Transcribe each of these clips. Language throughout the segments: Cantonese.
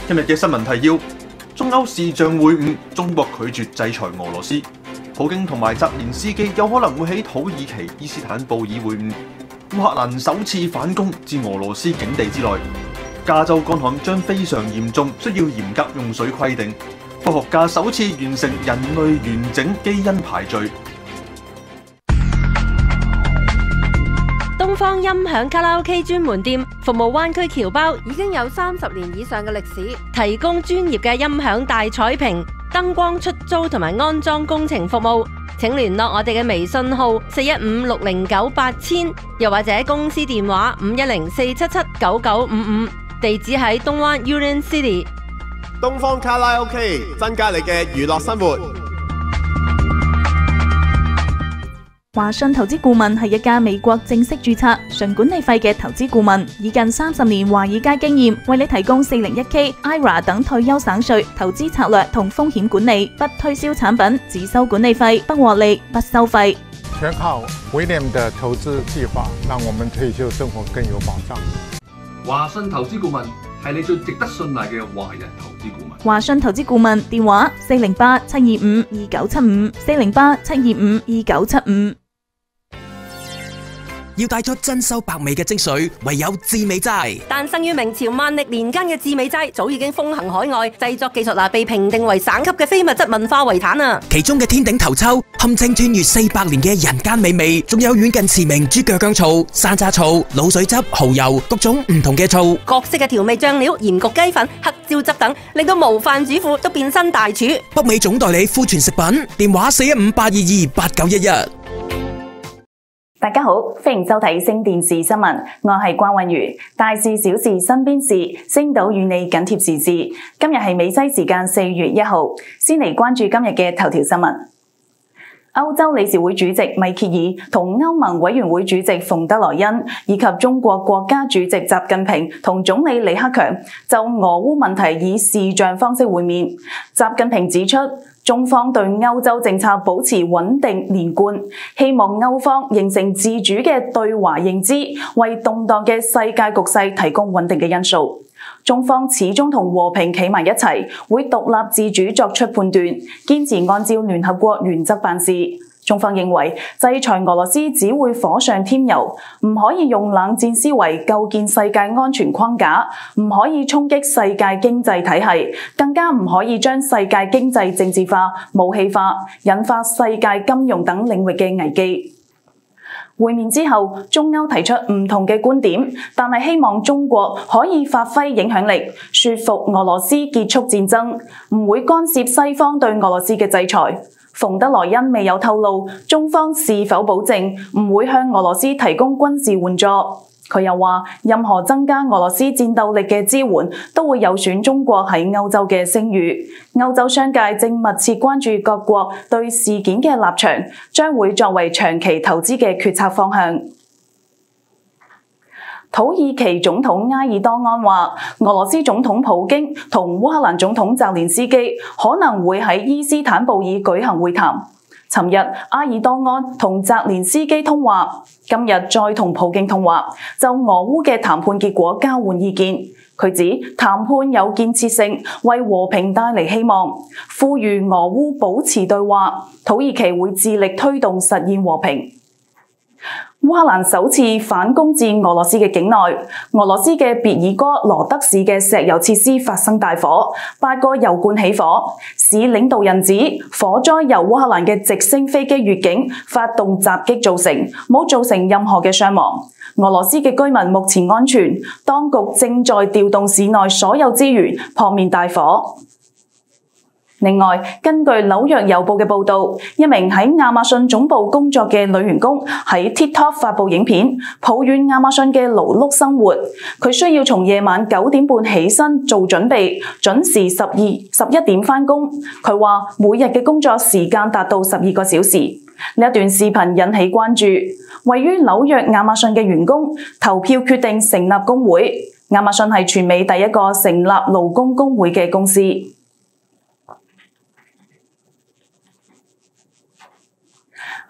今日嘅新聞提要：中歐視像會晤，中國拒絕制裁俄羅斯。普京同埋澤連斯基有可能會喺土耳其伊斯坦布爾會晤。烏克蘭首次反攻至俄羅斯境地之內。加州乾旱將非常嚴重，需要嚴格用水規定。科學家首次完成人類完整基因排序。 東方音響卡拉 OK 專門店服務灣區僑胞， 已經有30年以上嘅歷史， 提供專業嘅音響大彩屏、燈光出租同埋安裝工程服務。請聯絡我哋嘅微信號41560980000，又或者公司電話51047799955，地址喺東灣 Union City。 東方卡拉 OK， 增加你嘅娛樂生活。 華信投資顧問係一家美國正式註冊、純管理費嘅投資顧問，以近30年華爾街經驗，為你提供 401k、IRA 等退休省稅、投資策略同風險管理，不推銷產品，只收管理費，不獲利，不收費。 全靠威廉的投資計劃，讓我們退休生活更有保障。 華信投資顧問係你最值得信賴嘅華人投資顧問。 華信投資顧問電話408-725-2975，408-725-2975。 要帶出珍饈百味嘅精髓，唯有致美齋。 誕生於明朝萬曆年間嘅致美齋，早已經風行海外，製作技術被評定為省級嘅非物質文化遺產啊！ 其中嘅天頂頭抽，堪稱穿越400年嘅人間美味，仲有遠近馳名豬腳薑醋、山楂醋、滷水汁、蠔油，各種唔同嘅醋， 各式嘅調味醬料、鹽焗雞粉、黑椒汁等，令到無飯主婦都變身大廚。 北美總代理富全食品，電話415-822-8911。 大家好，歡迎收睇星電視新聞，我係關韻如。大事小事身邊事，星島與你緊貼時事。今日係美西時間4月1號，先嚟關注今日嘅頭條新聞。歐洲理事會主席米歇爾同歐盟委員會主席馮德萊恩，以及中國國家主席習近平同總理李克強就俄烏問題以視像方式會面。習近平指出，中方對歐洲政策保持穩定連貫，希望歐方形成自主嘅對華認知，為動盪嘅世界局勢提供穩定嘅因素。中方始終同和平企埋一齊，會獨立自主作出判斷，堅持按照聯合國原則辦事。中方認為，制裁俄羅斯只會火上添油，唔可以用冷戰思維構建世界安全框架，唔可以衝擊世界經濟體系，更加唔可以將世界經濟政治化、武器化，引發世界金融等領域嘅危機。會面之後，中歐提出唔同嘅觀點，但係希望中國可以發揮影響力，說服俄羅斯結束戰爭，唔會干涉西方對俄羅斯嘅制裁。馮德萊恩未有透露中方是否保證唔會向俄羅斯提供軍事援助。佢又話，任何增加俄羅斯戰鬥力嘅支援都會有損中國喺歐洲嘅聲譽。歐洲商界正密切關注各國對事件嘅立場，將會作為長期投資嘅決策方向。土耳其總統埃爾多安話，俄羅斯總統普京同烏克蘭總統澤連斯基可能會喺伊斯坦布爾舉行會談。尋日，埃爾多安同澤連斯基通話，今日再同普京通話，就俄烏嘅談判結果交換意見。佢指談判有建設性，為和平帶嚟希望，呼籲俄烏保持對話，土耳其會致力推動實現和平。烏克蘭首次反攻至俄羅斯嘅境內，俄羅斯嘅別爾哥羅德市嘅石油設施發生大火，8個油罐起火。市領導人指火災由烏克蘭嘅直升飛機越境發動襲擊造成，冇造成任何嘅傷亡。俄羅斯嘅居民目前安全，當局正在調動市內所有資源撲滅大火。另外，根據紐約郵報嘅報導，一名喺亞馬遜總部工作嘅女員工喺 TikTok 發布影片，抱怨亞馬遜嘅勞碌生活。佢需要從夜晚9點半起身做準備，準時11點返工。佢話每日嘅工作時間達到12個小時。呢一段視頻引起關注。位於紐約亞馬遜嘅員工投票決定成立工會。亞馬遜係全美第一個成立勞工工會嘅公司。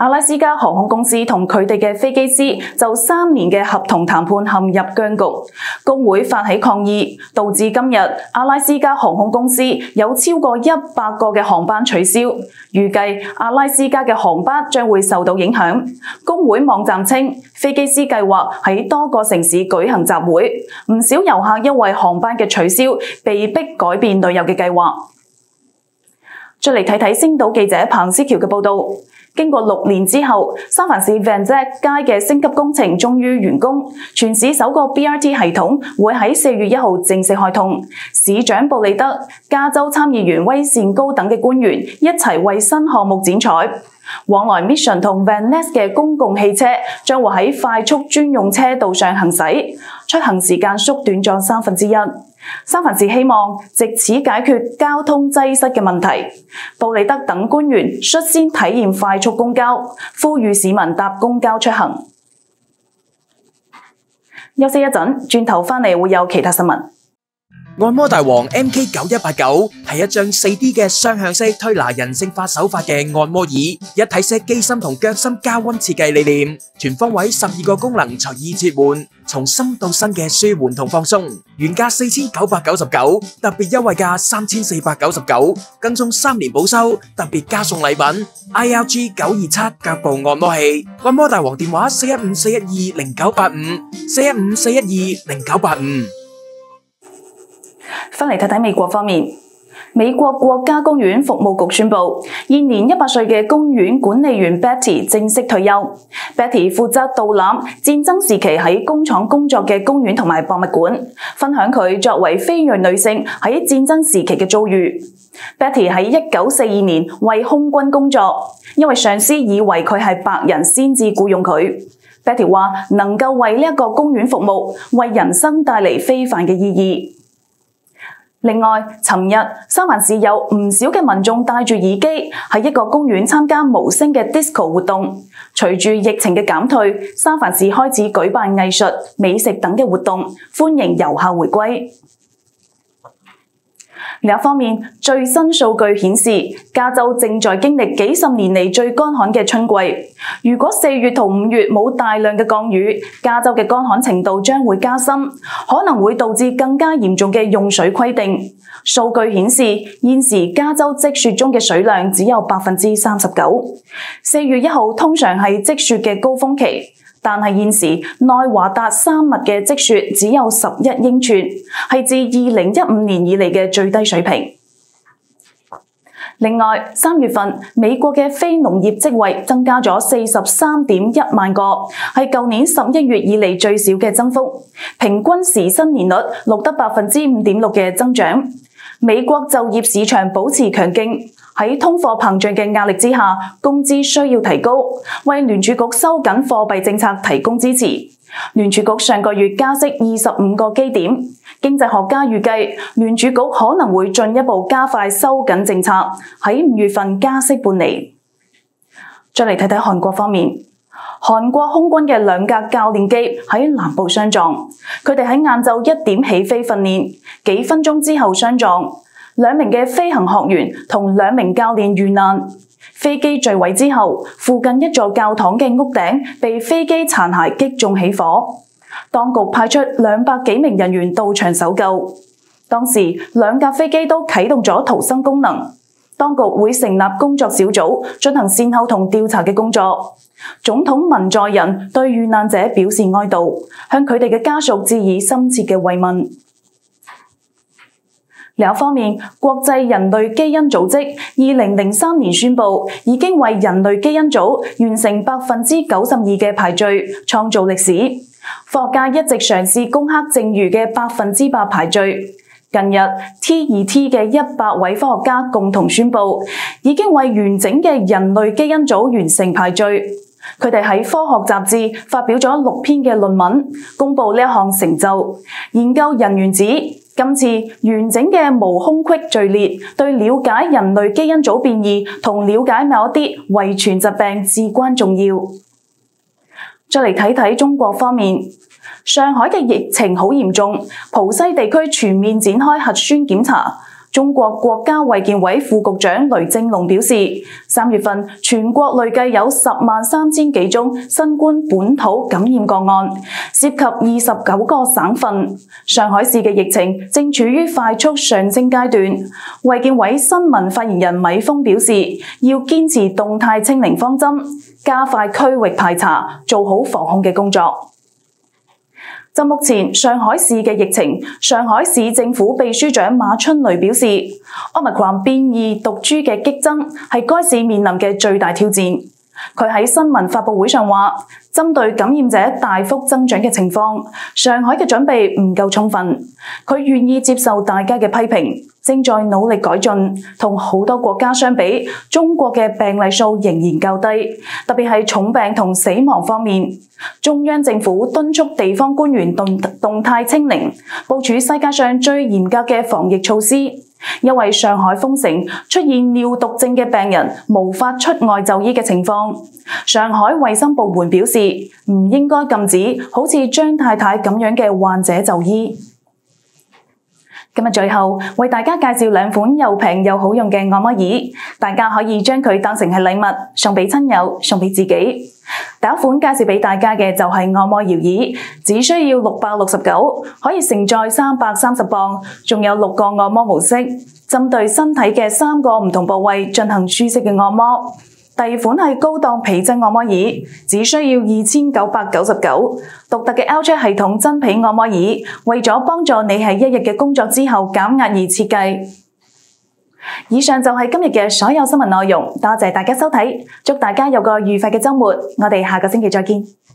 阿拉斯加航空公司同佢哋嘅飛機師就3年嘅合同談判陷入僵局，工會發起抗議，導致今日阿拉斯加航空公司有超過100個嘅航班取消，預計阿拉斯加嘅航班將會受到影響。工會網站稱，飛機師計劃喺多個城市舉行集會，唔少遊客因為航班嘅取消，被迫改變旅遊嘅計劃。再嚟睇睇星島記者彭思喬嘅報導，經過6年之後，三藩市 Van Zyck 街嘅升級工程終於完工，全市首個 BRT 系統會喺4月1號正式開通。市長布利德、加州參議員威善高等嘅官員一齊為新項目剪彩。往來 Mission 同 Van Ness 嘅公共汽車將會喺快速專用車道上行駛，出行時間縮短咗1/3。三藩市希望藉此解決交通擠塞嘅問題。布利德等官員率先體驗快速公交，呼籲市民搭公交出行。休息一陣，轉頭返嚟會有其他新聞。 按摩大王 MK9189 係一張 4D 嘅雙向式推拿人性化手法嘅按摩椅，一體式機芯同腳心加溫設計理念，全方位12個功能隨意切換，從心到身嘅舒緩同放鬆。原價4999，特別優惠價3499，更送3年保修，特別加送禮品 ILG927 腳部按摩器。按摩大王電話415-412-0985，415-412-0985。 返嚟睇睇美國方面，美國國家公園服務局宣布，現年100歲嘅公園管理員 Betty 正式退休。Betty 負責導覽戰爭時期喺工廠工作嘅公園同埋博物館，分享佢作為非裔女性喺戰爭時期嘅遭遇。Betty 喺1942年為空軍工作，因為上司以為佢係白人先至僱用佢。Betty 話能夠為呢一個公園服務，為人生帶嚟非凡嘅意義。另外，尋日三藩市有唔少嘅民眾戴住耳機喺一個公園參加無聲嘅 disco 活動。隨住疫情嘅減退，三藩市開始舉辦藝術、美食等嘅活動，歡迎遊客回歸。另一方面，最新數據顯示，加州正在經歷幾十年嚟最乾旱嘅春季。如果4月同5月冇大量嘅降雨，加州嘅乾旱程度將會加深，可能會導致更加嚴重嘅用水規定。數據顯示，現時加州積雪中嘅水量只有 39%。4月1號通常係積雪嘅高峰期。但係現時內華達山脈嘅積雪只有11英寸，係自2015年以嚟嘅最低水平。另外，3月份美國嘅非農業職位增加咗43.1萬個，係舊年11月以嚟最少嘅增幅，平均時薪年率錄得 5.6% 嘅增長。美國就業市場保持強勁，喺通貨膨脹嘅壓力之下，工資需要提高，為聯儲局收緊貨幣政策提供支持。聯儲局上個月加息25個基點，經濟學家預計聯儲局可能會進一步加快收緊政策，喺5月份加息半釐。再嚟睇睇韓國方面，韓國空軍嘅2架教練機喺南部相撞，佢哋喺晏晝1點起飛訓練，幾分鐘之後相撞，2名嘅飛行學員同2名教練遇難。飛機墜毀之後，附近一座教堂嘅屋頂被飛機殘骸擊中起火，當局派出200幾名人員到場搜救。當時2架飛機都啟動咗逃生功能，當局會成立工作小組進行善後同調查嘅工作。總統文在寅對遇難者表示哀悼，向佢哋嘅家屬致以深切嘅慰問。另一方面，國際人類基因組織2003年宣布，已經為人類基因組完成92%嘅排序，創造歷史。科學家一直嘗試攻克剩餘嘅100%排序。近日 T2T 嘅100位科學家共同宣布，已經為完整嘅人類基因組完成排序。佢哋喺科學雜誌發表咗6篇嘅論文，公布呢一項成就。研究人員指，今次完整嘅無空隙序列對了解人類基因組變異同了解某一啲遺傳疾病至關重要。再嚟睇睇中國方面，上海嘅疫情好嚴重，浦西地區全面展開核酸檢查。 中國國家衛健委副局長雷正龍表示，3月份全國累計有103000幾宗新冠本土感染個案，涉及29個省份。上海市嘅疫情正處於快速上升階段。衛健委新聞發言人米峰表示，要堅持動態清零方針，加快區域排查，做好防控嘅工作。就目前上海市嘅疫情，上海市政府秘書長馬春雷表示，Omicron 變異毒株嘅激增係該市面臨嘅最大挑戰。佢喺新聞發佈會上話，針對感染者大幅增長嘅情況，上海嘅準備唔夠充分。佢願意接受大家嘅批評，正在努力改進。同好多國家相比，中國嘅病例數仍然較低，特別係重病同死亡方面。中央政府敦促地方官員動態清零，部署世界上最嚴格嘅防疫措施。因為上海封城出現尿毒症嘅病人無法出外就醫嘅情況，上海衛生部門表示唔應該禁止好似張太太咁樣嘅患者就醫。今日最後為大家介紹2款又平又好用嘅按摩椅，大家可以將佢當成係禮物送俾親友，送俾自己。第一款介紹俾大家嘅就係按摩搖椅，只需要669，可以承載330磅，仲有6個按摩模式，針對身體嘅3個唔同部位進行舒適嘅按摩。第二款係高檔皮質按摩椅，只需要2999，獨特嘅 L-J 系統真皮按摩椅，為咗幫助你喺一日嘅工作之後減壓而設計。以上就係今日嘅所有新聞內容，多謝大家收睇，祝大家有個愉快嘅週末，我哋下個星期再見。